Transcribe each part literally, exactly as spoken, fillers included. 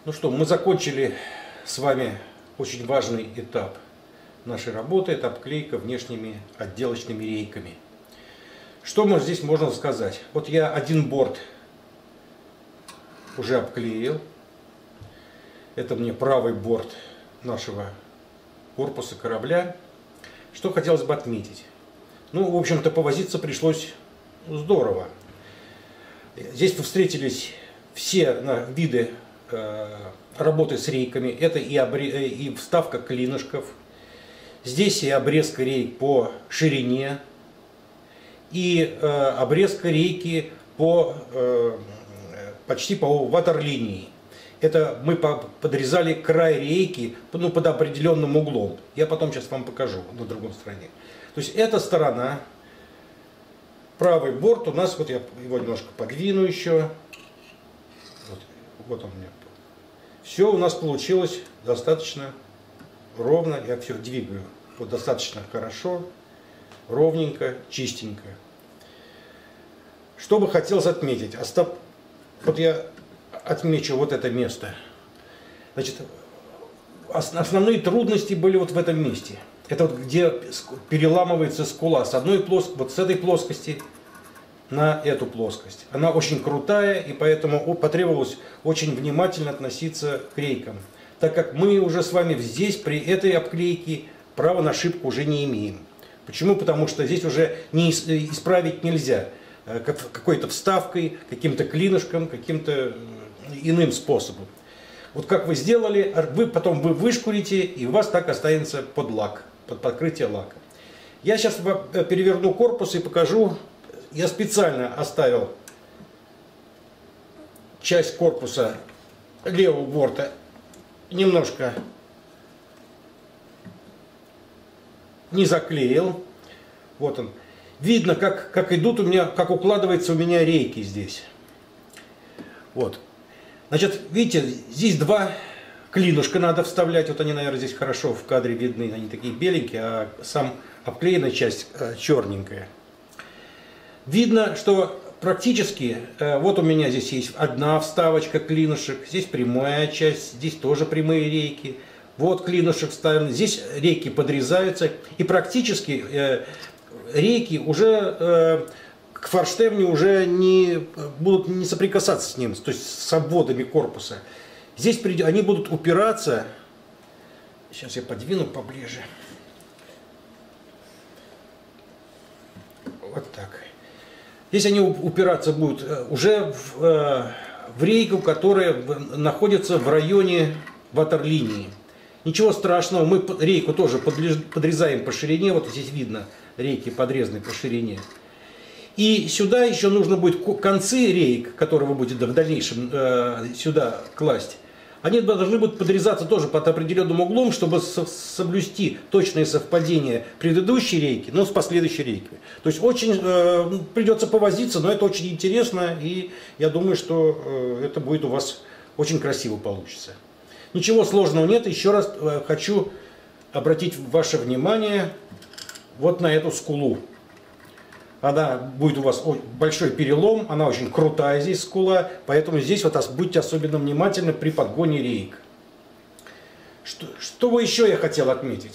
Ну что, мы закончили с вами очень важный этап нашей работы. Это обклейка внешними отделочными рейками. Что мы здесь можно сказать? Вот я один борт уже обклеил. Это мне правый борт нашего корпуса корабля. Что хотелось бы отметить? Ну, в общем-то, повозиться пришлось здорово. Здесь вы встретились все виды э, работы с рейками. Это и, обре... и вставка клинышков. Здесь и обрезка рейк по ширине. И э, обрезка рейки по, э, почти по ватерлинии. Это мы подрезали край рейки, ну, под определенным углом. Я потом сейчас вам покажу на другой стороне. То есть эта сторона, правый борт у нас, вот я его немножко подвину еще. Вот, вот он у меня. Все у нас получилось достаточно ровно. Я все двигаю. Вот достаточно хорошо, ровненько, чистенько. Что бы хотелось отметить? Остап... Вот я отмечу вот это место. Значит, основные трудности были вот в этом месте. Это вот где переламывается скула с одной плоскости, вот с этой плоскости на эту плоскость. Она очень крутая, и поэтому потребовалось очень внимательно относиться к рейкам. Так как мы уже с вами здесь, при этой обклейке, права на ошибку уже не имеем. Почему? Потому что здесь уже не исправить нельзя. Какой-то вставкой, каким-то клинышком, каким-то иным способом. Вот как вы сделали, вы потом вы вышкурите, и у вас так останется под лак, под покрытие лака. Я сейчас переверну корпус и покажу. Я специально оставил часть корпуса левого борта немножко не заклеил. Вот он. Видно, как, как идут у меня, как укладываются у меня рейки здесь. Вот. Значит, видите, здесь два клинушка надо вставлять. Вот они, наверное, здесь хорошо в кадре видны. Они такие беленькие, а сам обклеенная часть э, черненькая. Видно, что практически, э, вот у меня здесь есть одна вставочка клинушек. Здесь прямая часть, здесь тоже прямые рейки. Вот клинушек вставлен. Здесь рейки подрезаются. И практически э, рейки уже... Э, к форштевню уже не будут не соприкасаться с ним, то есть с обводами корпуса. Здесь они будут упираться. Сейчас я подвину поближе. Вот так. Здесь они упираться будут уже в, в рейку, которая находится в районе ватерлинии. Ничего страшного, мы рейку тоже подрезаем по ширине. Вот здесь видно рейки подрезаны по ширине. И сюда еще нужно будет концы рейк, которые вы будете в дальнейшем э, сюда класть. Они должны будут подрезаться тоже под определенным углом, чтобы соблюсти точное совпадение предыдущей рейки, но с последующей рейкой. То есть очень э, придется повозиться, но это очень интересно, и я думаю, что э, это будет у вас очень красиво получится. Ничего сложного нет. Еще раз э, хочу обратить ваше внимание вот на эту скулу. Она будет у вас большой перелом, она очень крутая здесь скула, поэтому здесь вот будьте особенно внимательны при подгоне рейк. Что, что еще я хотел отметить?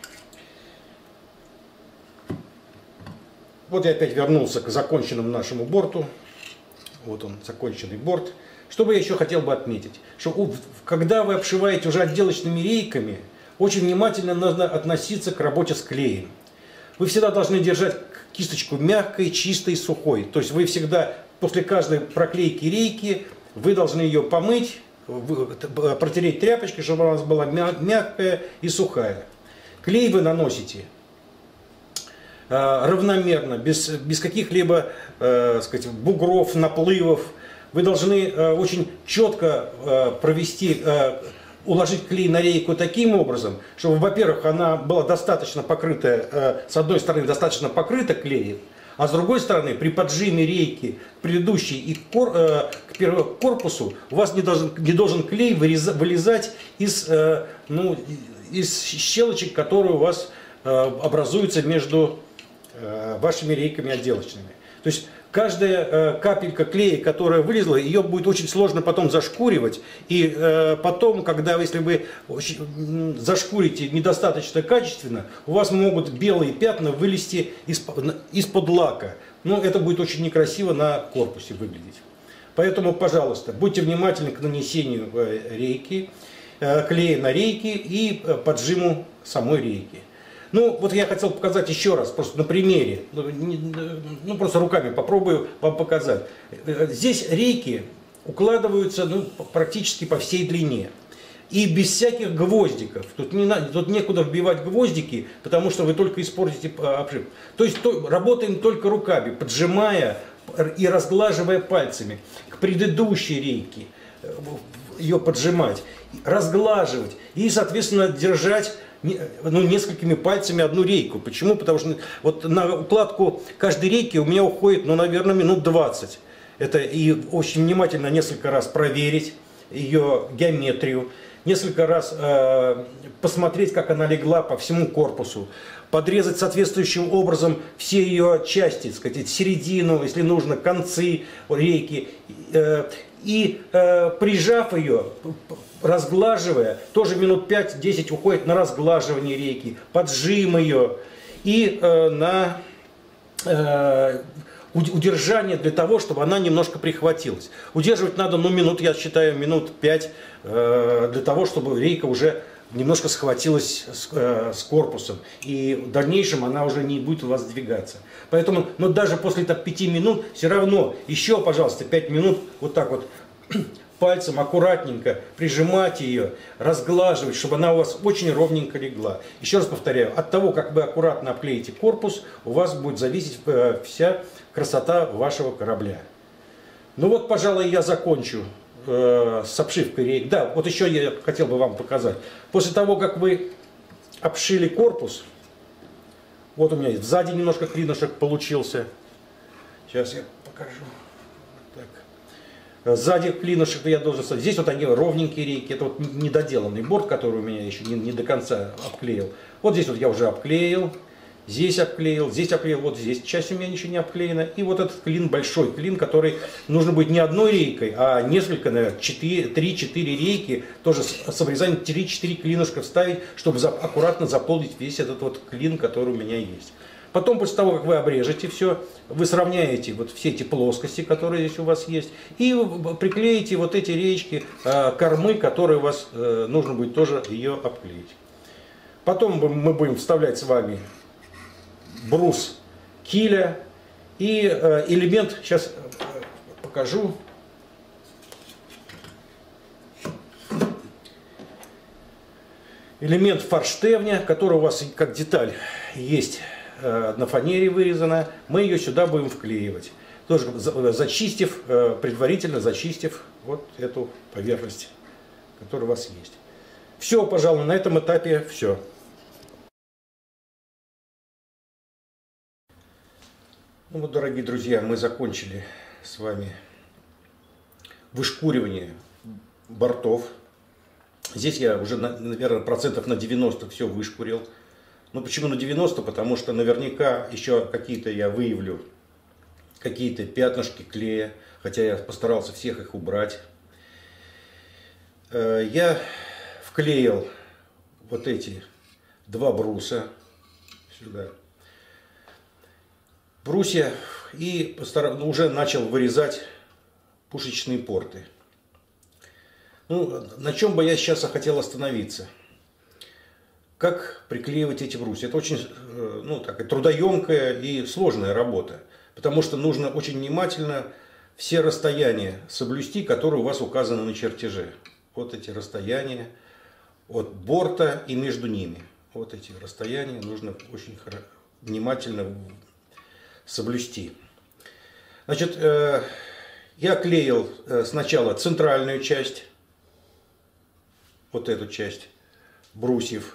Вот я опять вернулся к законченному нашему борту. Вот он, законченный борт. Что бы я еще хотел бы отметить? Что когда вы обшиваете уже отделочными рейками, очень внимательно нужно относиться к работе с клеем. Вы всегда должны держать кисточку мягкой, чистой, сухой. То есть вы всегда после каждой проклейки рейки вы должны ее помыть, протереть тряпочкой, чтобы она у вас была мягкая и сухая. Клей вы наносите равномерно, без, без каких-либо э, сказать, бугров, наплывов. Вы должны э, очень четко э, провести, э, уложить клей на рейку таким образом, чтобы, во-первых, она была достаточно покрыта, э, с одной стороны, достаточно покрыта клеем, а с другой стороны, при поджиме рейки к предыдущей и к, кор, э, к корпусу у вас не должен, не должен клей выреза, вылезать из, э, ну, из щелочек, которые у вас э, образуются между э, вашими рейками отделочными. То есть каждая э, капелька клея, которая вылезла, ее будет очень сложно потом зашкуривать. И э, потом, когда, если вы очень, зашкурите недостаточно качественно, у вас могут белые пятна вылезти из-под, из-под лака. Но это будет очень некрасиво на корпусе выглядеть. Поэтому, пожалуйста, будьте внимательны к нанесению э, рейки, э, клея на рейки и э, поджиму самой рейки. Ну, вот я хотел показать еще раз, просто на примере, ну, не, ну просто руками попробую вам показать. Здесь рейки укладываются ну, практически по всей длине. И без всяких гвоздиков. Тут, не надо, тут некуда вбивать гвоздики, потому что вы только испортите обшивку. То есть то, работаем только руками, поджимая и разглаживая пальцами. К предыдущей рейке ее поджимать, разглаживать и, соответственно, держать ну, несколькими пальцами одну рейку. Почему? Потому что вот на укладку каждой рейки у меня уходит, ну, наверное, минут двадцать. Это и очень внимательно несколько раз проверить ее геометрию, несколько раз э, посмотреть, как она легла по всему корпусу, подрезать соответствующим образом все ее части, так сказать, середину, если нужно, концы рейки. Э, и э, прижав ее, разглаживая, тоже минут пять-десять уходит на разглаживание рейки, поджим ее и э, на э, удержание для того, чтобы она немножко прихватилась. Удерживать надо, ну, минут, я считаю, минут пять э, для того, чтобы рейка уже немножко схватилась с, э, с корпусом. И в дальнейшем она уже не будет у вас двигаться. Поэтому, но даже после так, пяти минут, все равно еще, пожалуйста, пять минут вот так вот пальцем аккуратненько прижимать ее, разглаживать, чтобы она у вас очень ровненько легла. Еще раз повторяю, от того, как вы аккуратно обклеите корпус, у вас будет зависеть э, вся красота вашего корабля. Ну вот, пожалуй, я закончу э, с обшивкой рейк. Да, вот еще я хотел бы вам показать. После того, как вы обшили корпус, вот у меня сзади немножко клинышек получился. Сейчас я покажу. Вот так. Сзади клинышек я должен ставить. Здесь вот они ровненькие рейки. Это вот недоделанный борт, который у меня еще не, не до конца обклеил. Вот здесь вот я уже обклеил. Здесь обклеил, здесь обклеил, вот здесь часть у меня ничего не обклеена. И вот этот клин, большой клин, который нужно быть не одной рейкой, а несколько, наверное, три-четыре рейки, тоже с обрезанием три-четыре клинышка вставить, чтобы за, аккуратно заполнить весь этот вот клин, который у меня есть. Потом, после того, как вы обрежете все, вы сравняете вот все эти плоскости, которые здесь у вас есть, и приклеите вот эти реечки э, кормы, которые у вас э, нужно будет тоже ее обклеить. Потом мы будем вставлять с вами брус киля и э, элемент, сейчас э, покажу, элемент форштевня, который у вас как деталь есть э, на фанере вырезана, мы ее сюда будем вклеивать, тоже зачистив, э, предварительно зачистив вот эту поверхность, которая у вас есть. Все, пожалуй, на этом этапе все. Ну вот, дорогие друзья, мы закончили с вами вышкуривание бортов. Здесь я уже, наверное, процентов на девяносто все вышкурил. Ну почему на девяносто? Потому что наверняка еще какие-то я выявлю, какие-то пятнышки клея, хотя я постарался всех их убрать. Я вклеил вот эти два бруса сюда. Брусья и постар... уже начал вырезать пушечные порты. Ну, на чем бы я сейчас хотел остановиться? Как приклеивать эти брусья? Это очень ну, так, трудоемкая и сложная работа, потому что нужно очень внимательно все расстояния соблюсти, которые у вас указаны на чертеже. Вот эти расстояния от борта и между ними. Вот эти расстояния нужно очень внимательно соблюсти. Значит, э, я клеил э, сначала центральную часть, вот эту часть брусьев,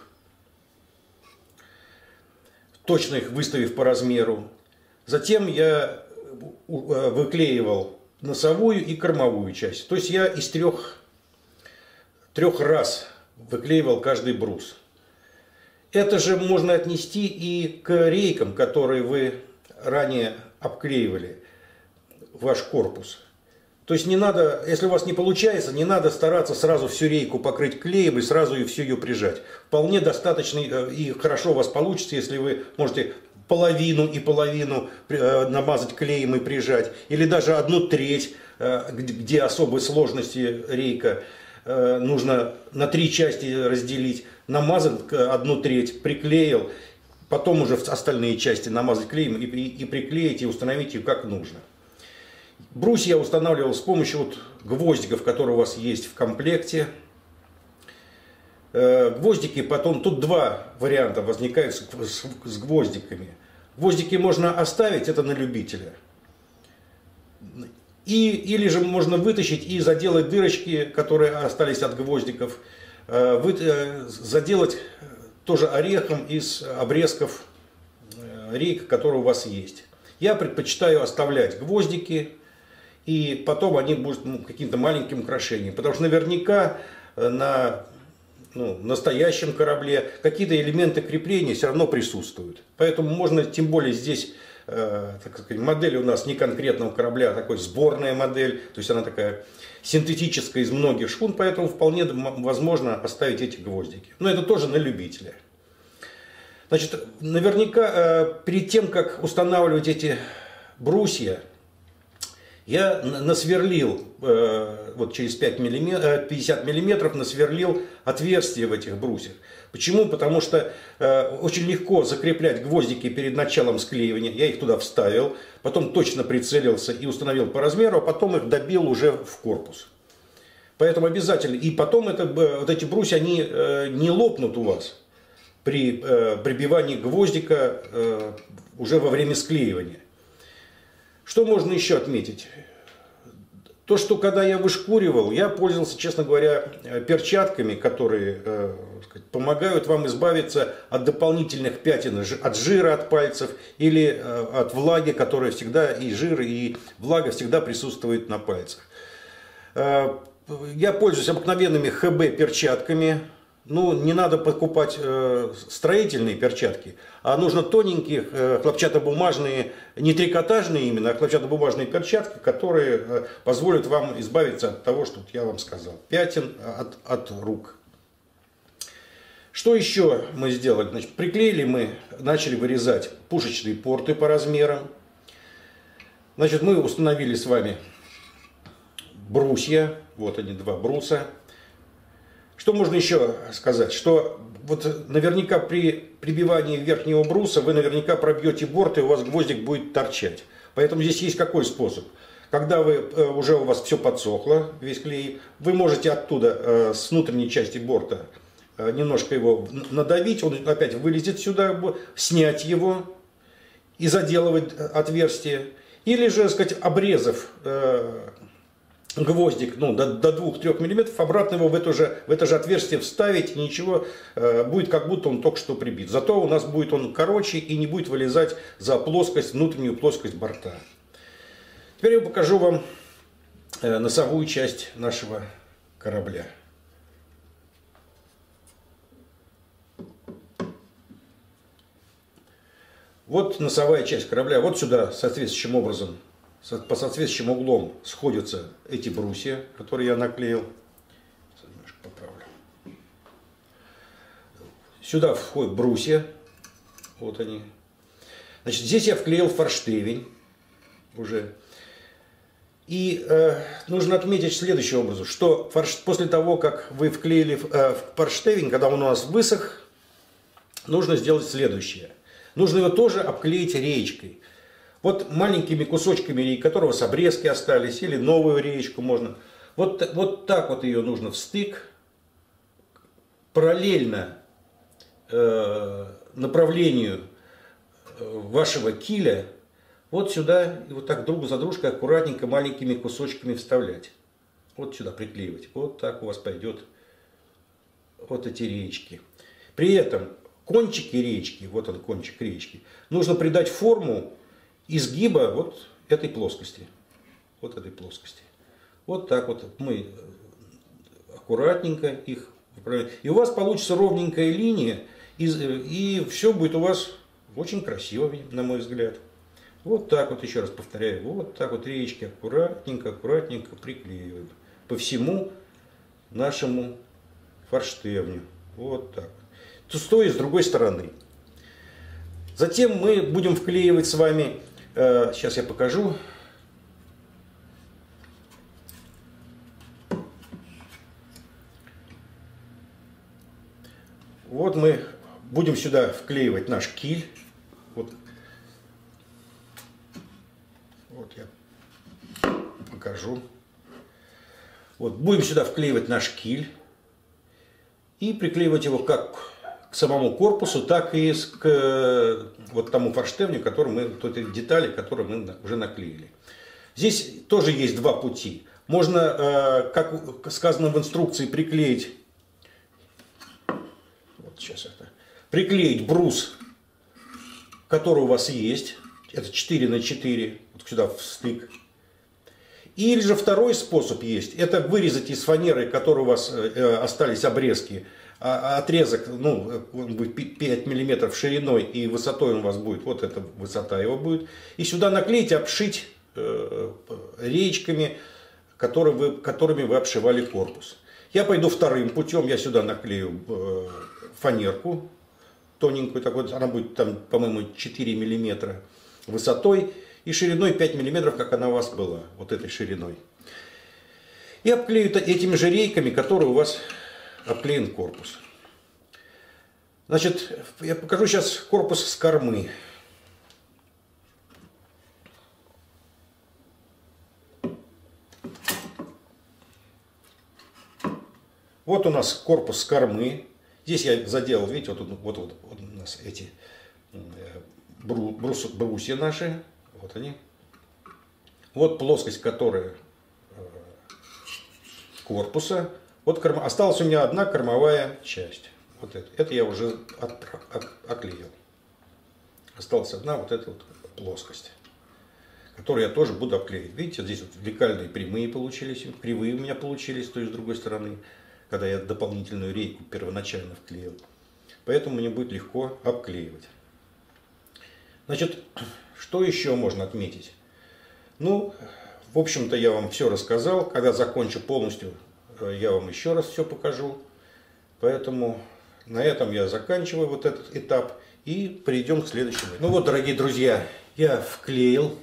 точно их выставив по размеру. Затем я э, выклеивал носовую и кормовую часть. То есть я из трех, трех раз выклеивал каждый брус. Это же можно отнести и к рейкам, которые вы ранее обклеивали. ваш корпус. То есть не надо, если у вас не получается, не надо стараться сразу всю рейку покрыть клеем и сразу и всю ее прижать. Вполне достаточно и хорошо у вас получится, если вы можете половину и половину намазать клеем и прижать. Или даже одну треть, где особой сложности рейка, нужно на три части разделить. Намазал одну треть, приклеил, потом уже остальные части намазать клеем и, и, и приклеить и установить ее как нужно. Брусья я устанавливал с помощью вот гвоздиков, которые у вас есть в комплекте. Гвоздики потом, тут два варианта возникают с, с, с гвоздиками. Гвоздики можно оставить, это на любителя. И, или же можно вытащить и заделать дырочки, которые остались от гвоздиков. Вы, заделать тоже орехом из обрезков рейк, которые у вас есть. Я предпочитаю оставлять гвоздики, и потом они будут ну, каким-то маленьким украшением. Потому что наверняка на ну, настоящем корабле какие-то элементы крепления все равно присутствуют. Поэтому можно, тем более здесь, э, так сказать, модель у нас не конкретного корабля, а такой сборная модель. То есть она такая синтетическая из многих шхун, поэтому вполне возможно оставить эти гвоздики. Но это тоже на любителя. Значит, наверняка э, перед тем, как устанавливать эти брусья, я насверлил, э, вот через пятьдесят миллиметров насверлил отверстия в этих брусьях. Почему? Потому что э, очень легко закреплять гвоздики перед началом склеивания. Я их туда вставил, потом точно прицелился и установил по размеру, а потом их добил уже в корпус. Поэтому обязательно. И потом это, вот эти брусья, они э, не лопнут у вас при э, прибивании гвоздика э, уже во время склеивания. Что можно еще отметить? То, что когда я вышкуривал, я пользовался, честно говоря, перчатками, которые э, сказать, помогают вам избавиться от дополнительных пятен, от жира от пальцев или э, от влаги, которая всегда, и жир, и влага всегда присутствует на пальцах. Э, я пользуюсь обыкновенными ха бэ перчатками. Ну, не надо покупать э, строительные перчатки, а нужно тоненькие э, хлопчатобумажные, не трикотажные именно, а хлопчатобумажные перчатки, которые э, позволят вам избавиться от того, что я вам сказал, пятен от, от рук. Что еще мы сделали? Значит, приклеили мы, начали вырезать пушечные порты по размерам. Значит, мы установили с вами брусья, вот они, два бруса. Что можно еще сказать? Что вот наверняка при прибивании верхнего бруса вы наверняка пробьете борт, и у вас гвоздик будет торчать. Поэтому здесь есть какой способ? Когда вы, уже у вас все подсохло, весь клей, вы можете оттуда, с внутренней части борта, немножко его надавить, он опять вылезет сюда, снять его и заделывать отверстие. Или же, так сказать, обрезав гвоздик ну, до, до двух-трёх миллиметров, обратно его в это, же, в это же отверстие вставить, и ничего, э, будет как будто он только что прибит. Зато у нас будет он короче и не будет вылезать за плоскость, внутреннюю плоскость борта. Теперь я покажу вам э, носовую часть нашего корабля. Вот носовая часть корабля, вот сюда соответствующим образом, по соответствующим углом сходятся эти брусья, которые я наклеил. Немножко поправлю. Сюда входят брусья. Вот они. Значит, здесь я вклеил форштевень уже. И э, нужно отметить следующим образом, что форш... после того, как вы вклеили э, форштевень, когда он у нас высох, нужно сделать следующее. Нужно его тоже обклеить реечкой. Вот маленькими кусочками рейки, которые у вас обрезки остались, или новую реечку можно. Вот, вот так вот ее нужно в стык, параллельно э, направлению вашего киля, вот сюда, и вот так друг за дружкой аккуратненько маленькими кусочками вставлять. Вот сюда приклеивать. Вот так у вас пойдет вот эти реечки. При этом кончики реечки, вот он кончик реечки, нужно придать форму изгиба вот этой плоскости. Вот этой плоскости. Вот так вот мы аккуратненько их выправляем. И у вас получится ровненькая линия, и, и все будет у вас очень красиво, на мой взгляд. Вот так вот, еще раз повторяю, вот так вот реечки аккуратненько, аккуратненько приклеиваем по всему нашему форштевню. Вот так. С той и с другой стороны. Затем мы будем вклеивать с вами, э, сейчас я покажу. Вот мы будем сюда вклеивать наш киль. Вот, вот я покажу. Вот, будем сюда вклеивать наш киль и приклеивать его как к самому корпусу, так и к вот тому форштевню, который мы, той детали, которые мы уже наклеили. Здесь тоже есть два пути. Можно, как сказано в инструкции, приклеить, вот сейчас это, приклеить брус, который у вас есть, это четыре на четыре, вот сюда в стык. Или же второй способ есть, это вырезать из фанеры, которой у вас остались обрезки, отрезок, ну, пять миллиметров шириной и высотой у вас будет, вот эта высота его будет. И сюда наклеить, обшить э, реечками, которые вы, которыми вы обшивали корпус. Я пойду вторым путем, я сюда наклею э, фанерку тоненькую, такой, она будет там, по-моему, четыре миллиметра высотой и шириной пять миллиметров, как она у вас была, вот этой шириной. И обклею этими же рейками, которые у вас обклеен корпус. Значит, я покажу сейчас корпус с кормы. Вот у нас корпус с кормы. Здесь я заделал, видите, вот, вот, вот, вот у нас эти брус, брусья наши. Вот они. Вот плоскость, которая корпуса. Вот корма. Осталась у меня одна кормовая часть. Вот это. Это я уже от, от, оклеил. Осталась одна вот эта вот плоскость, которую я тоже буду обклеивать. Видите, здесь вот лекальные прямые получились, кривые у меня получились с той и с другой стороны, когда я дополнительную рейку первоначально вклеил. Поэтому мне будет легко обклеивать. Значит, что еще можно отметить? Ну, в общем-то, я вам все рассказал. Когда закончу полностью, я вам еще раз все покажу. Поэтому на этом я заканчиваю вот этот этап и перейдем к следующему. Ну вот, дорогие друзья, я вклеил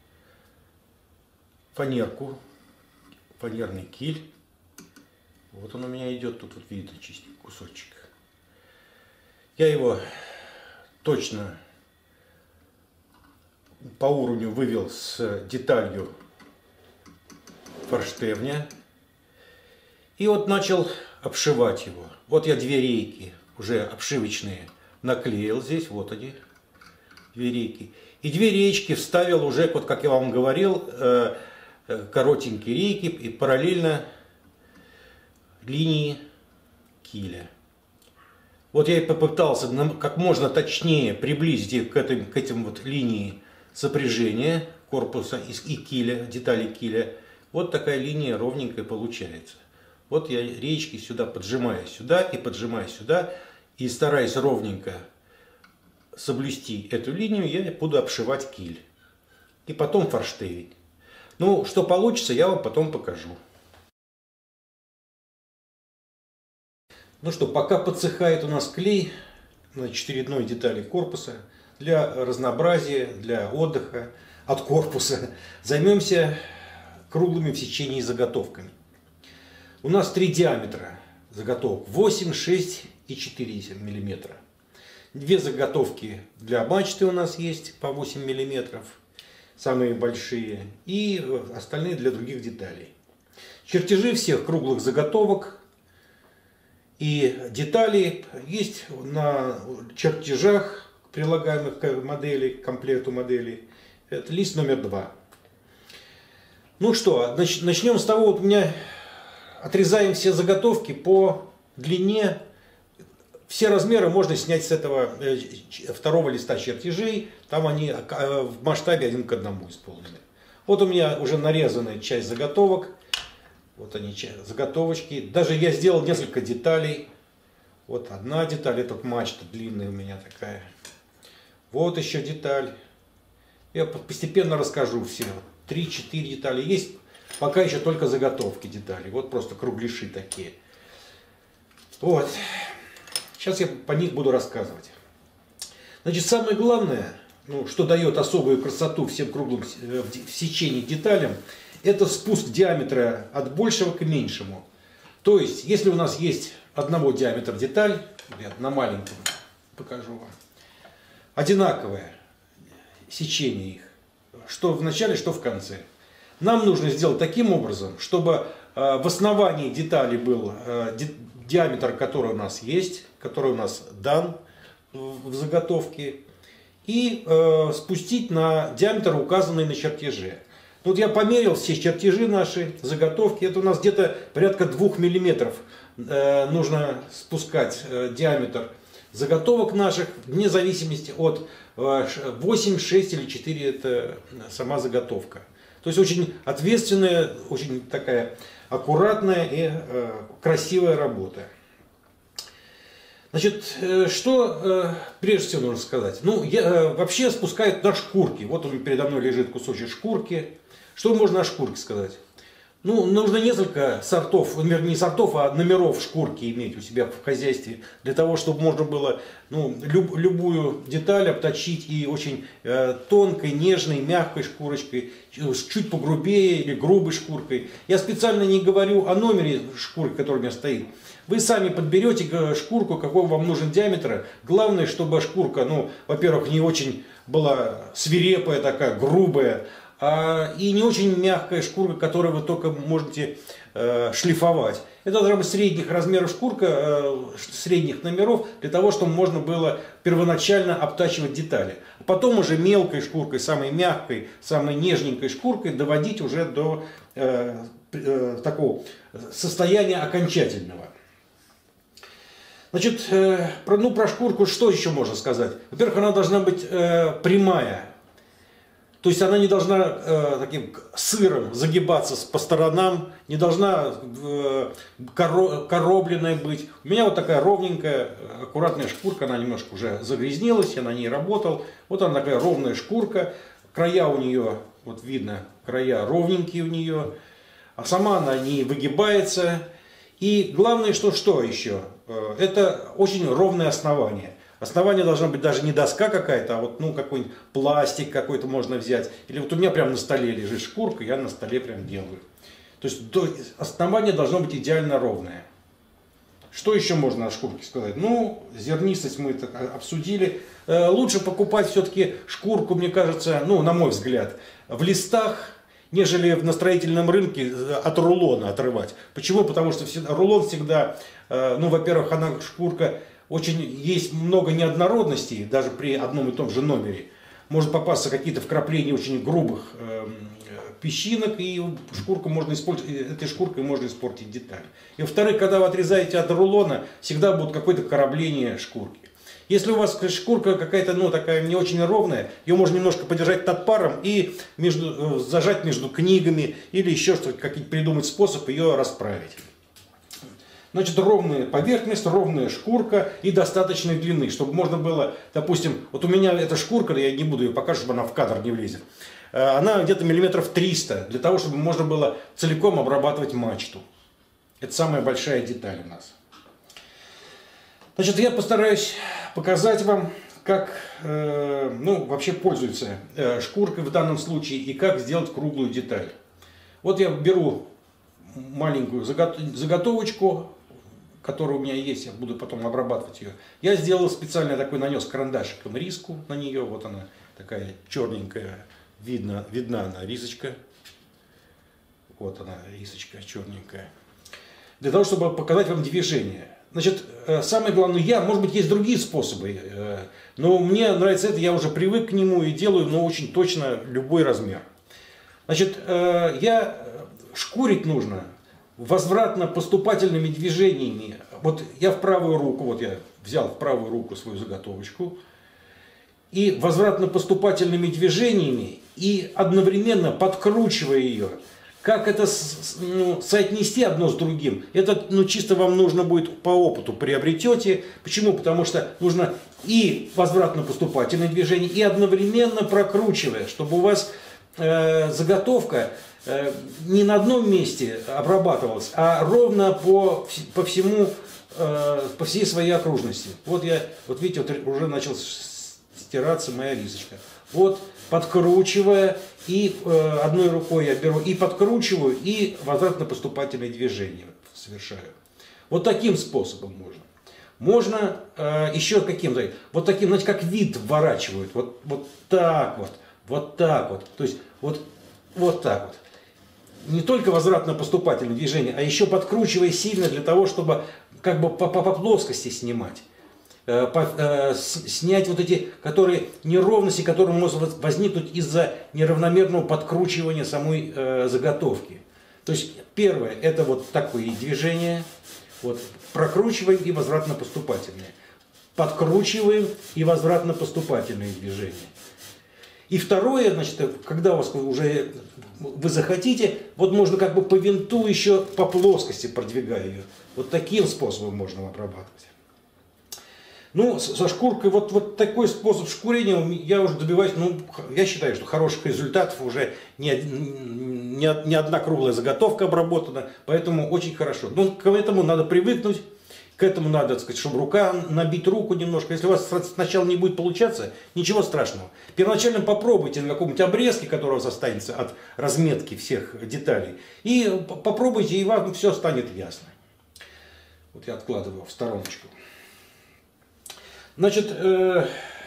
фанерку, фанерный киль. Вот он у меня идет, тут вот видите чистый кусочек. Я его точно по уровню вывел с деталью форштевня. И вот начал обшивать его. Вот я две рейки уже обшивочные наклеил здесь, вот они, две рейки. И две реечки вставил уже, вот как я вам говорил, коротенькие рейки и параллельно линии киля. Вот я и попытался как можно точнее приблизить к, этой, к этим вот линии сопряжения корпуса и киля, детали киля. Вот такая линия ровненькая получается. Вот я реечки сюда поджимаю сюда и поджимаю сюда. И стараясь ровненько соблюсти эту линию, я буду обшивать киль. И потом форштевень. Ну, что получится, я вам потом покажу. Ну что, пока подсыхает у нас клей на очередной детали корпуса, для разнообразия, для отдыха от корпуса, займемся круглыми в сечении заготовками. У нас три диаметра заготовок: восемь, шесть и четыре миллиметра. Две заготовки для мачты у нас есть по восемь миллиметров, самые большие, и остальные для других деталей. Чертежи всех круглых заготовок и деталей есть на чертежах, прилагаемых к модели, к комплекту моделей. Это лист номер два. Ну что, начнем с того, вот у меня отрезаем все заготовки по длине. Все размеры можно снять с этого второго листа чертежей. Там они в масштабе один к одному исполнены. Вот у меня уже нарезанная часть заготовок. Вот они, заготовочки. Даже я сделал несколько деталей. Вот одна деталь, это мачта длинная у меня такая. Вот еще деталь. Я постепенно расскажу все. три-четыре детали есть. Пока еще только заготовки деталей. Вот просто кругляши такие. Вот. Сейчас я по них буду рассказывать. Значит, самое главное, ну, что дает особую красоту всем круглым в сечении деталям, это спуск диаметра от большего к меньшему. То есть, если у нас есть одного диаметра деталь, я на маленьком покажу вам, одинаковое сечение их, что в начале, что в конце. Нам нужно сделать таким образом, чтобы в основании детали был диаметр, который у нас есть, который у нас дан в заготовке, и спустить на диаметр, указанный на чертеже. Тут я померил все чертежи наши, заготовки. Это у нас где-то порядка двух миллиметров нужно спускать диаметр заготовок наших, вне зависимости от восемь, шесть или четыре это сама заготовка. То есть очень ответственная, очень такая аккуратная и э, красивая работа. Значит, э, что э, прежде всего нужно сказать? Ну, я, э, вообще спускают на шкурки. Вот он передо мной лежит кусочек шкурки. Что можно о шкурке сказать? Ну, нужно несколько сортов, не сортов, а номеров шкурки иметь у себя в хозяйстве, для того, чтобы можно было ну, люб, любую деталь обточить и очень э, тонкой, нежной, мягкой шкурочкой, чуть погрубее или грубой шкуркой. Я специально не говорю о номере шкурки, который у меня стоит. Вы сами подберете шкурку, какого вам нужен диаметр. Главное, чтобы шкурка, ну, во-первых, не очень была свирепая такая, грубая, А, и не очень мягкая шкурка, которую вы только можете э, шлифовать. Это должна быть средних размеров шкурка, э, средних номеров, для того, чтобы можно было первоначально обтачивать детали. А потом уже мелкой шкуркой, самой мягкой, самой нежненькой шкуркой доводить уже до э, э, такого состояния окончательного. Значит, э, про, ну, про шкурку что еще можно сказать? Во-первых, она должна быть э, прямая. То есть она не должна э, таким сыром загибаться по сторонам, не должна э, коро, коробленная быть. У меня вот такая ровненькая, аккуратная шкурка, она немножко уже загрязнилась, я на ней работал. Вот она такая ровная шкурка, края у нее, вот видно, края ровненькие у нее, а сама она не выгибается. И главное, что, что еще, э, это очень ровное основание. Основание должно быть даже не доска какая-то, а вот ну, какой-нибудь пластик какой-то можно взять. Или вот у меня прямо на столе лежит шкурка, я на столе прям делаю. То есть до, основание должно быть идеально ровное. Что еще можно о шкурке сказать? Ну, зернистость мы это обсудили. Э, лучше покупать все-таки шкурку, мне кажется, ну, на мой взгляд, в листах, нежели на строительном рынке от рулона отрывать. Почему? Потому что всегда, рулон всегда, э, ну, во-первых, она шкурка... Очень есть много неоднородностей, даже при одном и том же номере. Может попасться какие-то вкрапления очень грубых э, песчинок, и шкурку можно использовать, этой шкуркой можно испортить деталь. И во-вторых, когда вы отрезаете от рулона, всегда будет какое-то коробление шкурки. Если у вас шкурка какая-то, ну, такая не очень ровная, ее можно немножко подержать над паром и между, зажать между книгами или еще что-то, какие-то придумать способ ее расправить. Значит, ровная поверхность, ровная шкурка и достаточной длины, чтобы можно было, допустим, вот у меня эта шкурка, я не буду ее показывать, чтобы она в кадр не влезет, она где-то миллиметров триста, для того, чтобы можно было целиком обрабатывать мачту. Это самая большая деталь у нас. Значит, я постараюсь показать вам, как э, ну, вообще пользуются э, шкуркой в данном случае и как сделать круглую деталь. Вот я беру маленькую заготовочку, которая у меня есть, я буду потом обрабатывать ее. Я сделал специально такой, нанес карандашиком риску на нее, вот она такая черненькая, видно, видна она рисочка. Вот она рисочка черненькая. Для того, чтобы показать вам движение. Значит, самое главное, я, может быть, есть другие способы, но мне нравится это, я уже привык к нему и делаю, но очень точно любой размер. Значит, я шкурить нужно возвратно-поступательными движениями. Вот я в правую руку, вот я взял в правую руку свою заготовочку, и возвратно-поступательными движениями, и одновременно подкручивая ее, как это ну, соотнести одно с другим, это ну, чисто вам нужно будет по опыту приобретете. Почему? Потому что нужно и возвратно-поступательное движение, и одновременно прокручивая, чтобы у вас э, заготовка э, не на одном месте обрабатывалась, а ровно по, по всему, э, по всей своей окружности. Вот я, вот видите, вот уже начал стираться моя рисочка. Вот подкручивая, и э, одной рукой я беру и подкручиваю, и возвратно-поступательные движения совершаю. Вот таким способом можно. Можно э, еще каким-то, вот таким, знаете, как вид вворачивают, вот, вот так вот, вот так вот, то есть вот, вот так вот. Не только возвратно-поступательные движения, а еще подкручивая сильно для того, чтобы как бы по, по, по плоскости снимать. По, э, снять вот эти которые, неровности, которые могут возникнуть из-за неравномерного подкручивания самой э, заготовки. То есть первое, это вот такое движение, вот, прокручиваем и возвратно-поступательные. Подкручиваем и возвратно-поступательные движения. И второе, значит, когда у вас уже вы захотите, вот можно как бы по винту еще по плоскости продвигая ее. Вот таким способом можно обрабатывать. Ну, со шкуркой, вот, вот такой способ шкурения я уже добиваюсь, ну, я считаю, что хороших результатов уже не, не, не одна круглая заготовка обработана, поэтому очень хорошо. Но к этому надо привыкнуть, к этому надо, так сказать, чтобы рука, набить руку немножко. Если у вас сначала не будет получаться, ничего страшного. Первоначально попробуйте на каком-нибудь обрезке, который у вас останется от разметки всех деталей, и попробуйте, и вам все станет ясно. Вот я откладываю в стороночку. Значит, э,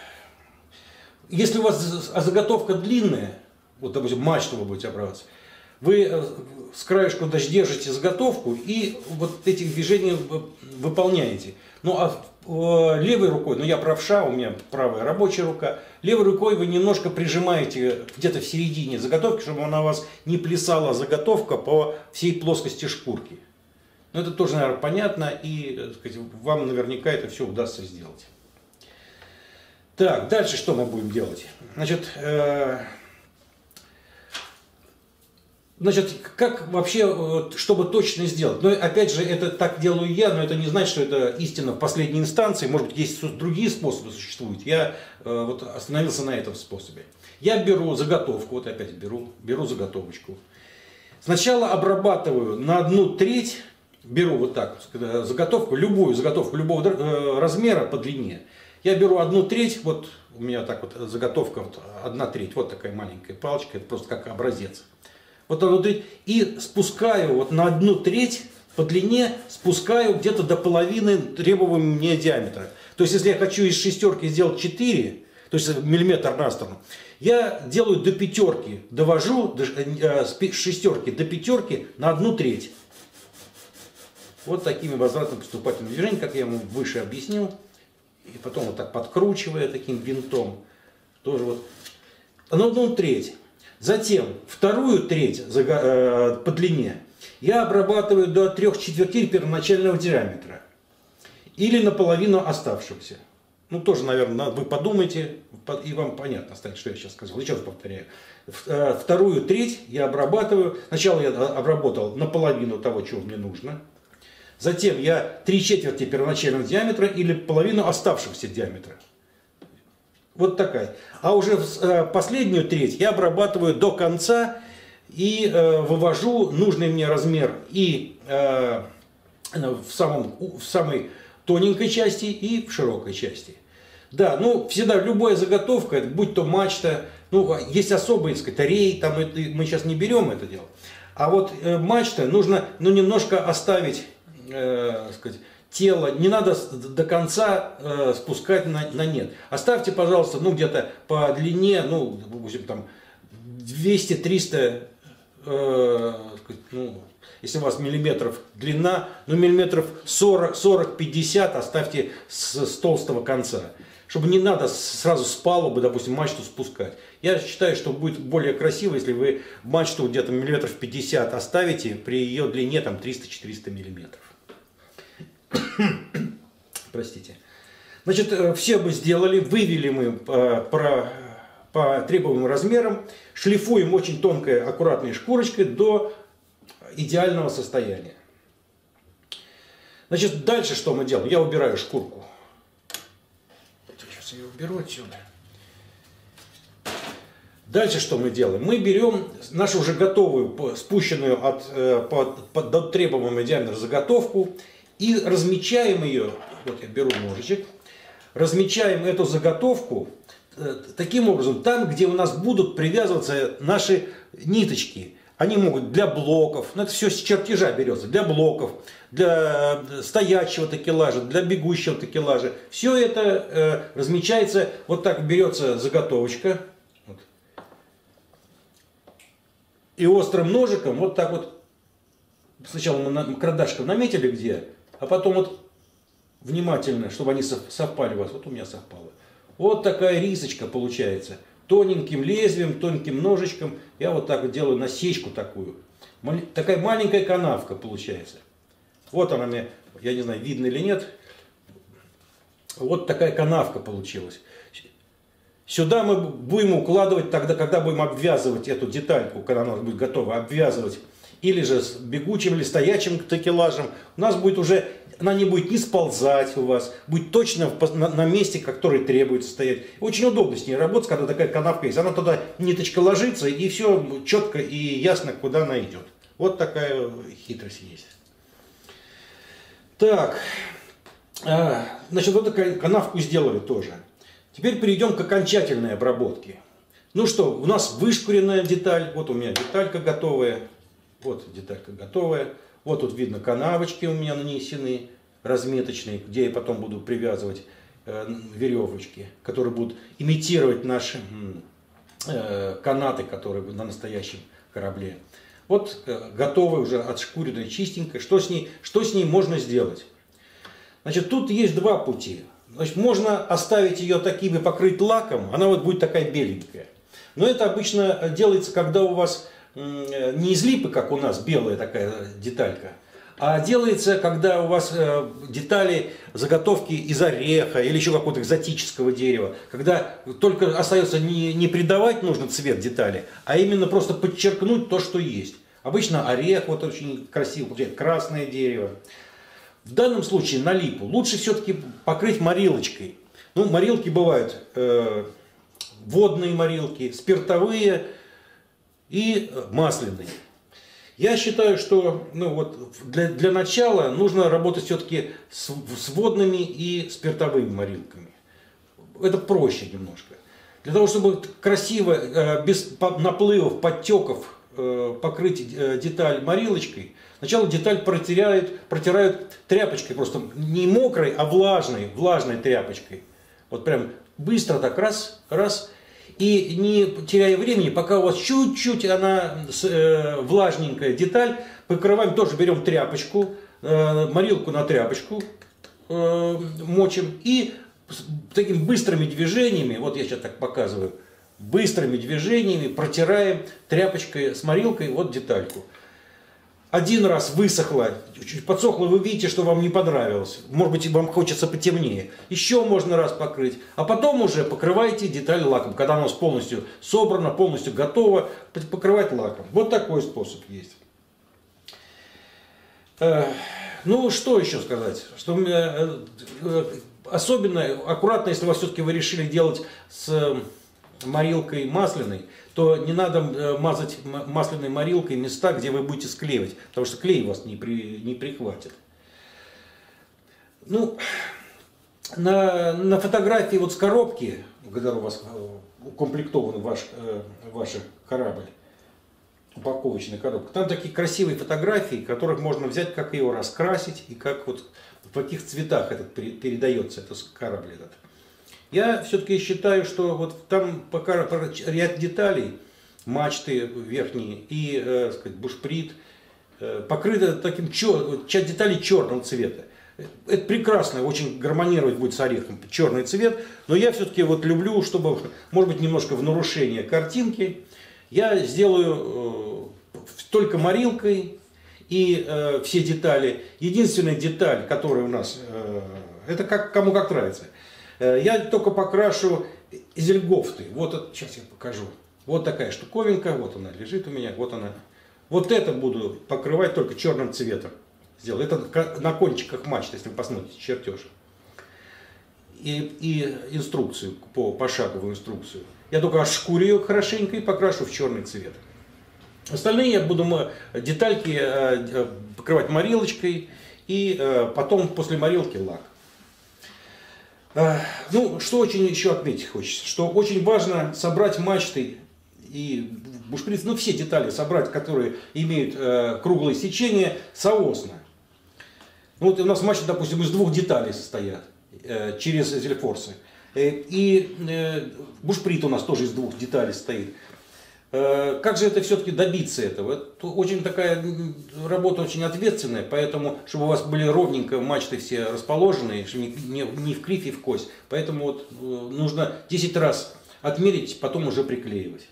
если у вас заготовка длинная, вот, допустим, мачту вы будете обрабатывать, вы э, с краешку даже держите заготовку и вот эти движения выполняете. Ну, а э, левой рукой, ну я правша, у меня правая рабочая рука, левой рукой вы немножко прижимаете где-то в середине заготовки, чтобы она у вас не плясала заготовка по всей плоскости шкурки. Но это тоже, наверное, понятно, и так сказать, вам наверняка это все удастся сделать. Так, дальше что мы будем делать? Значит, э, значит, как вообще, чтобы точно сделать? Ну, опять же, это так делаю я, но это не значит, что это истина в последней инстанции. Может быть, есть другие способы существуют. Я э, вот остановился на этом способе. Я беру заготовку, вот опять беру, беру заготовочку. Сначала обрабатываю на одну треть, беру вот так заготовку, любую заготовку любого размера по длине. Я беру одну треть, вот у меня так вот заготовка, вот одна треть, вот такая маленькая палочка, это просто как образец. Вот одну треть, и спускаю вот на одну треть по длине, спускаю где-то до половины требуемого мне диаметра. То есть, если я хочу из шестерки сделать четыре, то есть миллиметр на сторону, я делаю до пятерки, довожу до, э, с шестерки до пятерки на одну треть. Вот такими возвратно-поступательными движениями, как я ему выше объяснил. И потом вот так подкручивая таким винтом, тоже вот на одну треть. Затем вторую треть по длине я обрабатываю до трех четвертей первоначального диаметра. Или наполовину оставшегося. Ну тоже, наверное, вы подумайте, и вам понятно станет, что я сейчас сказал. Еще раз повторяю. Вторую треть я обрабатываю. Сначала я обработал наполовину того, чего мне нужно. Затем я три четверти первоначального диаметра или половину оставшегося диаметра. Вот такая. А уже последнюю треть я обрабатываю до конца и вывожу нужный мне размер и в, самом, в самой тоненькой части и в широкой части. Да, ну всегда любая заготовка, будь то мачта, ну есть особые, так сказать, рей, там это, мы сейчас не берем это дело. А вот мачта нужно ну, немножко оставить, Э, сказать, тело, не надо до конца э, спускать на, на нет. Оставьте, пожалуйста, ну где-то по длине, ну, допустим, там двести-триста, э, ну, если у вас миллиметров длина, ну миллиметров сорок-пятьдесят оставьте с, с толстого конца. Чтобы не надо сразу с палубы, допустим, мачту спускать. Я считаю, что будет более красиво, если вы мачту где-то миллиметров пятьдесят оставите при ее длине там триста-четыреста миллиметров. Простите. Значит, все мы сделали, вывели мы по, по требуемым размерам, шлифуем очень тонкой, аккуратной шкурочкой до идеального состояния. Значит, дальше что мы делаем? Я убираю шкурку. Сейчас я ее уберу отсюда. Дальше что мы делаем? Мы берем нашу уже готовую, спущенную от, под, под, до требуемого диаметра заготовку и размечаем ее. Вот я беру ножичек. Размечаем эту заготовку таким образом, там, где у нас будут привязываться наши ниточки. Они могут для блоков, ну это все с чертежа берется, для блоков, для стоячего такелажа, для бегущего такелажа. Все это э, размечается, вот так берется заготовочка. Вот. И острым ножиком вот так вот, сначала мы карандашком наметили где, а потом вот внимательно, чтобы они совпали у вас. Вот у меня совпало. Вот такая рисочка получается. Тоненьким лезвием, тоненьким ножичком. Я вот так вот делаю насечку такую. Такая маленькая канавка получается. Вот она мне, я не знаю, видно или нет. Вот такая канавка получилась. Сюда мы будем укладывать тогда, когда будем обвязывать эту детальку, когда она будет готова, обвязывать. Или же с бегучим или стоячим такелажем. У нас будет уже, она не будет не сползать у вас, будет точно на, на месте, который требуется стоять. Очень удобно с ней работать, когда такая канавка есть. Она туда ниточка ложится, и все четко и ясно, куда она идет. Вот такая хитрость есть. Так, значит, вот такую канавку сделали тоже. Теперь перейдем к окончательной обработке. Ну что, у нас вышкуренная деталь. Вот у меня деталька готовая. Вот деталька готовая. Вот тут видно канавочки у меня нанесены, разметочные, где я потом буду привязывать э, веревочки, которые будут имитировать наши э, канаты, которые на настоящем корабле. Вот э, готовая уже отшкуренная, чистенькая. Что с ней, что с ней можно сделать? Значит, тут есть два пути. Значит, можно оставить ее такими, покрыть лаком, она вот будет такая беленькая. Но это обычно делается, когда у вас не из липы, как у нас, белая такая деталька, а делается, когда у вас детали, заготовки из ореха или еще какого-то экзотического дерева, когда только остается не, не придавать нужно цвет детали, а именно просто подчеркнуть то, что есть. Обычно орех, вот очень красиво получается, красное дерево. В данном случае на липу лучше все-таки покрыть морилочкой. Ну, морилки бывают э, водные морилки, спиртовые и масляные. Я считаю, что ну, вот, для, для начала нужно работать все-таки с, с водными и спиртовыми морилками. Это проще немножко. Для того, чтобы красиво, э, без наплывов, подтеков э, покрыть э, деталь морилочкой, сначала деталь протирают, протирают тряпочкой, просто не мокрой, а влажной, влажной тряпочкой. Вот прям быстро так раз, раз. И не теряя времени, пока у вас чуть-чуть она э, влажненькая деталь, покрываем, тоже берем тряпочку, э, морилку на тряпочку э, мочим и такими быстрыми движениями, вот я сейчас так показываю, быстрыми движениями протираем тряпочкой с морилкой вот детальку. Один раз высохло, чуть подсохло, вы видите, что вам не понравилось. Может быть, вам хочется потемнее. Еще можно раз покрыть. А потом уже покрывайте деталь лаком. Когда она у нас полностью собрана, полностью готова, покрывать лаком. Вот такой способ есть. Ну, что еще сказать? Что особенно аккуратно, если вы все-таки вы решили делать с морилкой масляной, то не надо мазать масляной морилкой места, где вы будете склеивать, потому что клей вас не, при, не прихватит. Ну, на, на фотографии вот с коробки, когда у вас укомплектован ваш, ваш корабль, упаковочная коробка, там такие красивые фотографии, которых можно взять, как его раскрасить и как вот в каких цветах этот передается этот корабль этот. Я все-таки считаю, что вот там пока ряд деталей, мачты верхние и э, сказать, бушприт, э, покрыты таким чер... часть деталей черного цвета. Это прекрасно, очень гармонировать будет с орехом, черный цвет, но я все-таки вот люблю, чтобы, может быть, немножко в нарушение картинки, я сделаю э, только морилкой и э, все детали. Единственная деталь, которая у нас, э, это как, кому как нравится. Я только покрашу зельгофты. Вот, сейчас я покажу. Вот такая штуковинка, вот она лежит у меня, вот она. Вот это буду покрывать только черным цветом. Сделал. Это на кончиках мачты, если вы посмотрите чертеж. И, и инструкцию, по, пошаговую инструкцию. Я только ошкурю ее хорошенько и покрашу в черный цвет. Остальные я буду детальки покрывать морилочкой и потом после морилки лак. Ну, что очень еще отметить хочется, что очень важно собрать мачты и бушприт, ну все детали собрать, которые имеют круглое сечение, соосно. Ну, вот у нас мачты, допустим, из двух деталей состоят через зельфорсы. И бушприт у нас тоже из двух деталей состоит. Как же это все-таки добиться этого? Это очень такая работа очень ответственная, поэтому, чтобы у вас были ровненько мачты все расположены, не, не, не в кривь и в кость. Поэтому вот нужно десять раз отмерить, потом уже приклеивать.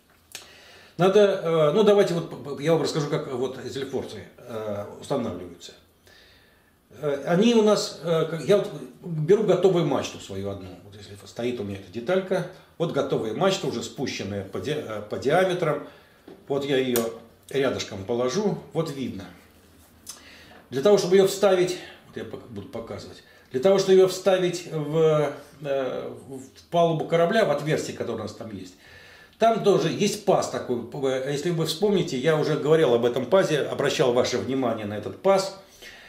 Надо, ну давайте вот я вам расскажу, как вот зельфорсы устанавливаются. Они у нас, я вот беру готовую мачту свою одну, вот если стоит у меня эта деталька, вот готовая мачта, уже спущенная по, ди, по диаметрам, вот я ее рядышком положу, вот видно. Для того, чтобы ее вставить, вот я буду показывать, для того, чтобы ее вставить в, в палубу корабля, в отверстие, которое у нас там есть, там тоже есть паз такой, если вы вспомните, я уже говорил об этом пазе, обращал ваше внимание на этот паз.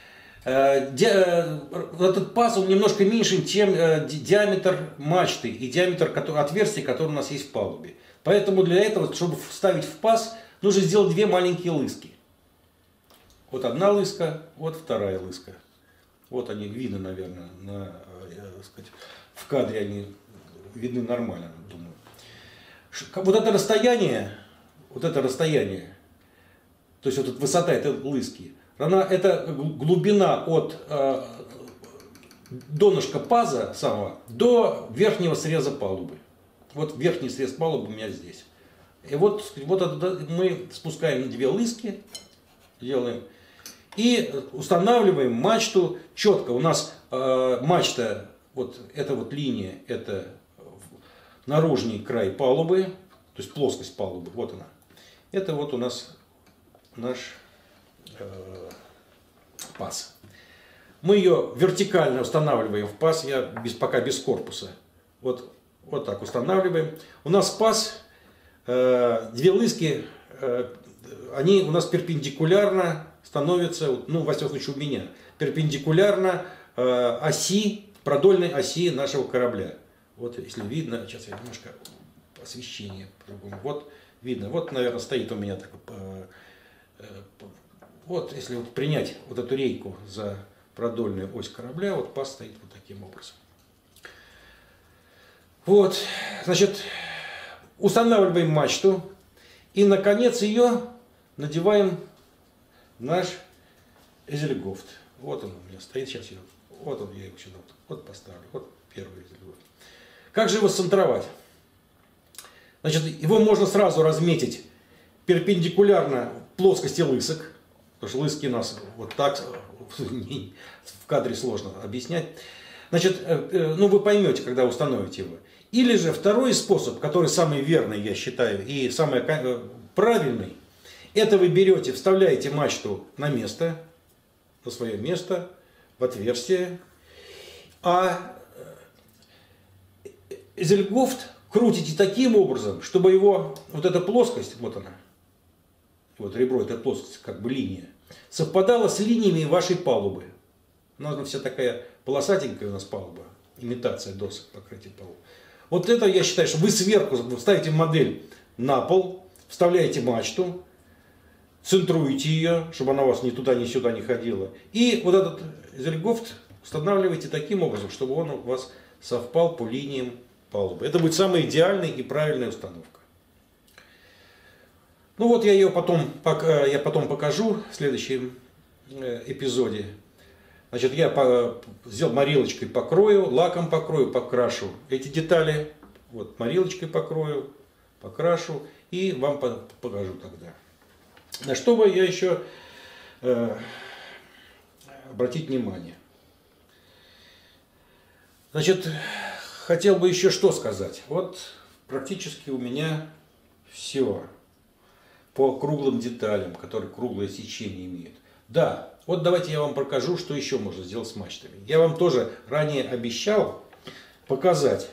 Этот паз он немножко меньше, чем диаметр мачты и диаметр отверстия, которое у нас есть в палубе. Поэтому для этого, чтобы вставить в паз, нужно сделать две маленькие лыски. Вот одна лыска, вот вторая лыска. Вот они видны, наверное, на, так сказать, в кадре они видны нормально, думаю. Вот это расстояние, вот это расстояние, то есть вот эта высота этой лыски, она, это глубина от э, донышка паза самого до верхнего среза палубы. Вот верхний срез палубы у меня здесь. И вот, вот это, мы спускаем две лыски, делаем, и устанавливаем мачту четко. У нас э, мачта, вот эта вот линия, это наружный край палубы, то есть плоскость палубы, вот она. Это вот у нас наш паз. Мы ее вертикально устанавливаем в паз, я без, пока без корпуса. Вот, вот так устанавливаем. У нас паз, э, две лыски, э, они у нас перпендикулярно становятся, ну, во всяком случае у меня, перпендикулярно э, оси, продольной оси нашего корабля. Вот, если видно, сейчас я немножко освещение по-другому. Вот, видно, вот, наверное, стоит у меня такой... Э, э, Вот, если вот принять вот эту рейку за продольную ось корабля, вот паз стоит вот таким образом. Вот, значит, устанавливаем мачту и, наконец, ее надеваем наш эзельгофт. Вот он у меня стоит, сейчас я, вот он, я его сюда вот поставлю, вот первый эзельгофт. Как же его центровать? Значит, его можно сразу разметить перпендикулярно плоскости лысок. Потому что лыски у нас вот так в кадре сложно объяснять. Значит, ну вы поймете, когда установите его. Или же второй способ, который самый верный, я считаю, и самый правильный, это вы берете, вставляете мачту на место, на свое место, в отверстие, а эзельгофт крутите таким образом, чтобы его, вот эта плоскость, вот она, вот ребро, эта плоскость, как бы линия, совпадала с линиями вашей палубы. У нас вся такая полосатенькая у нас палуба, имитация досок покрытия палубы. Вот это, я считаю, что вы сверху ставите модель на пол, вставляете мачту, центруете ее, чтобы она у вас ни туда, ни сюда не ходила. И вот этот эзельгофт устанавливаете таким образом, чтобы он у вас совпал по линиям палубы. Это будет самая идеальная и правильная установка. Ну вот я ее потом, я потом покажу в следующем эпизоде. Значит, я сделал морилочкой покрою, лаком покрою, покрашу эти детали. Вот морилочкой покрою, покрашу и вам покажу тогда. На что бы я еще э, обратить внимание. Значит, хотел бы еще что сказать. Вот практически у меня все. по круглым деталям, которые круглое сечение имеют. Да, вот давайте я вам покажу, что еще можно сделать с мачтами. Я вам тоже ранее обещал показать,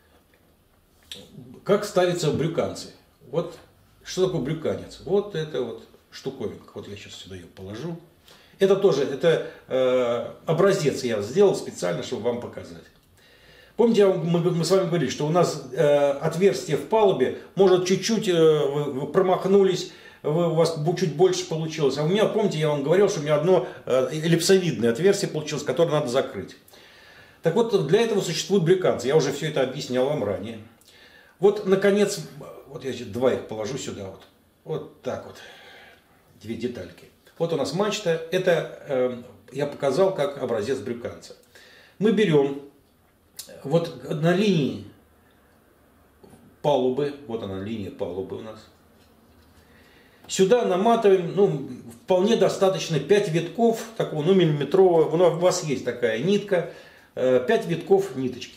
как ставятся брюканцы. Вот что такое брюканец. Вот это вот штуковинка. Вот я сейчас сюда ее положу. Это тоже, это э, образец я сделал специально, чтобы вам показать. Помните, я, мы, мы с вами говорили, что у нас э, отверстие в палубе, может чуть-чуть э, вы, вы промахнулись, вы, у вас чуть больше получилось. А у меня, помните, я вам говорил, что у меня одно э, эллипсовидное отверстие получилось, которое надо закрыть. Так вот, для этого существуют брюканцы. Я уже все это объяснял вам ранее. Вот, наконец, вот я два их положу сюда. Вот, вот так вот. Две детальки. Вот у нас мачта. Это э, я показал как образец брюканца. Мы берем вот на линии палубы. Вот она, линия палубы у нас. Сюда наматываем, ну, вполне достаточно пять витков, такого, ну, миллиметрового. У вас есть такая нитка. пять витков ниточки.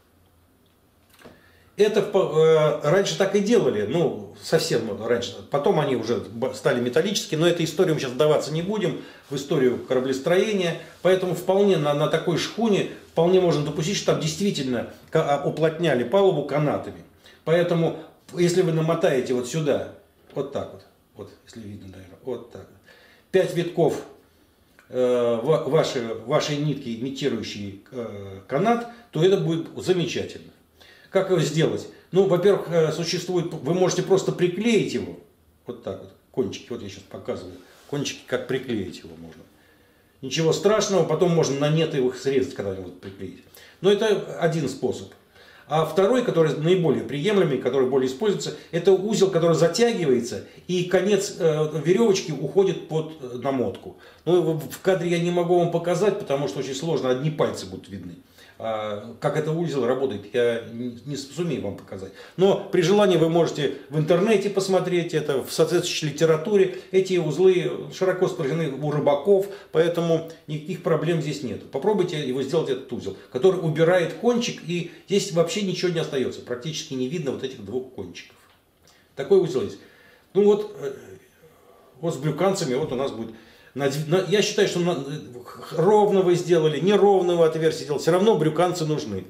Это э, раньше так и делали, ну, совсем раньше. Потом они уже стали металлические, но этой истории мы сейчас вдаваться не будем, в историю кораблестроения. Поэтому вполне на, на такой шхуне вполне можно допустить, что там действительно уплотняли палубу канатами. Поэтому, если вы намотаете вот сюда, вот так вот, вот, если видно, наверное, вот так, пять витков э, вашей, вашей нитки, имитирующей э, канат, то это будет замечательно. Как его сделать? Ну, во-первых, существует, вы можете просто приклеить его, вот так вот, кончики, вот я сейчас показываю, кончики, как приклеить его можно. Ничего страшного, потом можно на нет их срезать когда-нибудь приклеить. Но это один способ. А второй, который наиболее приемлемый, который более используется, это узел, который затягивается, и конец веревочки уходит под намотку. Ну, в кадре я не могу вам показать, потому что очень сложно, одни пальцы будут видны. А как это узел работает, я не сумею вам показать. Но при желании вы можете в интернете посмотреть это, в соответствующей литературе. Эти узлы широко распространены у рыбаков, поэтому никаких проблем здесь нет. Попробуйте его сделать, этот узел, который убирает кончик, и здесь вообще ничего не остается. Практически не видно вот этих двух кончиков. Такой узел есть. Ну вот, вот с брюканцами вот у нас будет... Я считаю, что ровно вы сделали, неровно вы отверстие сделали, все равно брюканцы нужны.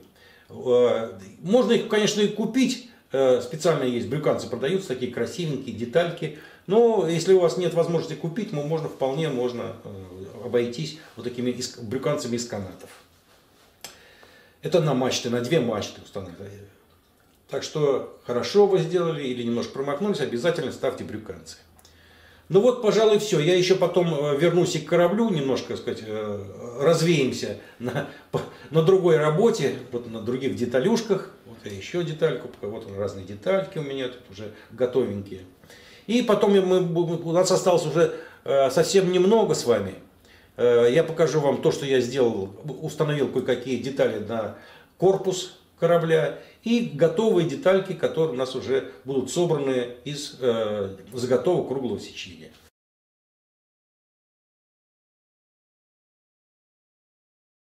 Можно их, конечно, и купить, специально есть брюканцы, продаются такие красивенькие детальки. Но если у вас нет возможности купить, можно вполне можно обойтись вот такими брюканцами из канатов. Это на мачты, на две мачты установлены. Так что хорошо вы сделали или немножко промахнулись, обязательно ставьте брюканцы. Ну вот, пожалуй, все. Я еще потом вернусь и к кораблю, немножко, так сказать, развеемся на, на другой работе, вот на других деталюшках. Вот я еще детальку, вот разные детальки у меня тут уже готовенькие. И потом мы, у нас осталось уже совсем немного с вами. Я покажу вам то, что я сделал, установил кое-какие детали на корпус корабля и готовые детальки, которые у нас уже будут собраны из э, заготовок круглого сечения.